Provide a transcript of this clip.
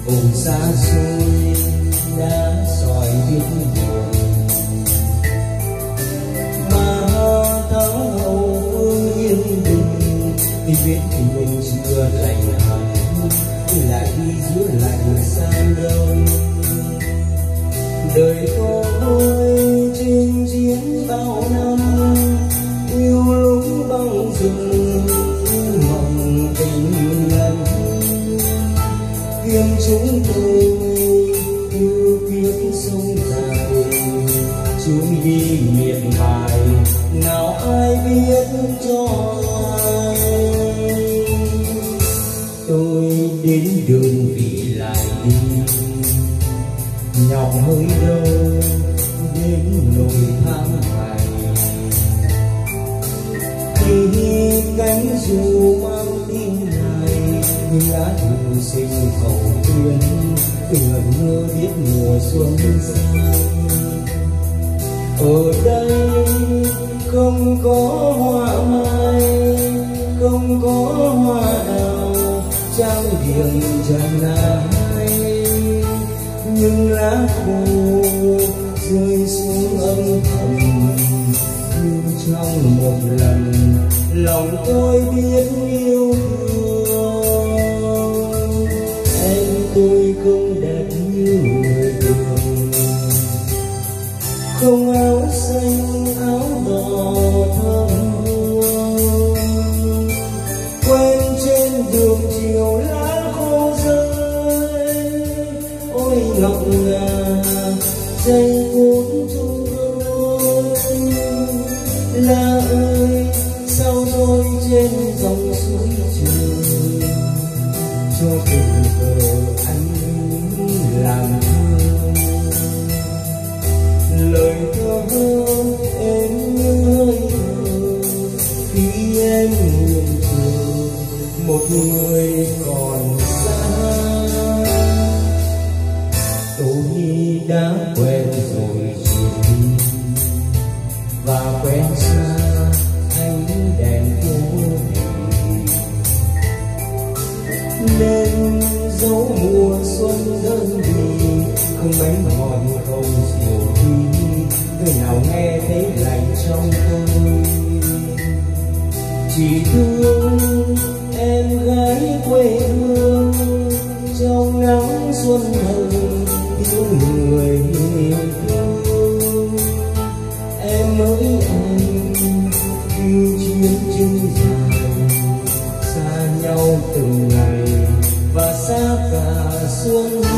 vùng xa xôi đã soi biết buồn mà tháng hậu phương yên bình thì biết mình chưa lành hẳn lại đi giữa lạnh sang đông. Đời tôi trên chiến bao năm yêu lúc băng rừng mộng tình lần kiếm chúng tôi yêu kiếp sông dài chung đi miệt mài nào ai biết cho ai. Tôi đến đơn vị lại đi nhọc hơi đâu đến nỗi tháng ngày khi cánh dù mang tin này như lá thư sinh hậu tuyến tựa mưa biết mùa xuân sang. Ở đây không có hoa mai không có hoa đào trao điện chẳng ai nhưng lá khô rơi xuống âm thầm như trong một lần lòng tôi biết yêu thương. Em tôi không đẹp như người thường không áo xanh áo đỏ thơm hương quen trên đường chiều lá khô rơi ôi ngọc ngà dây cuốn chung đôi. La ơi sao rồi trên dòng suối trường cho tình cờ anh làm thương lời thơ em như hơi thở khi em nguyện chờ một người còn xa. Tôi đã quen rồi chuyện và quen xa ánh đèn phố nên dấu mùa xuân đơn vị không bánh ngọt không rượu quý người nào nghe thấy lạnh trong tôi chỉ thương em gái quê hương trong nắng xuân hồng yêu người yêu thương. Em mới anh yêu chuyến chân dài xa nhau từng ngày và xa cả xuân.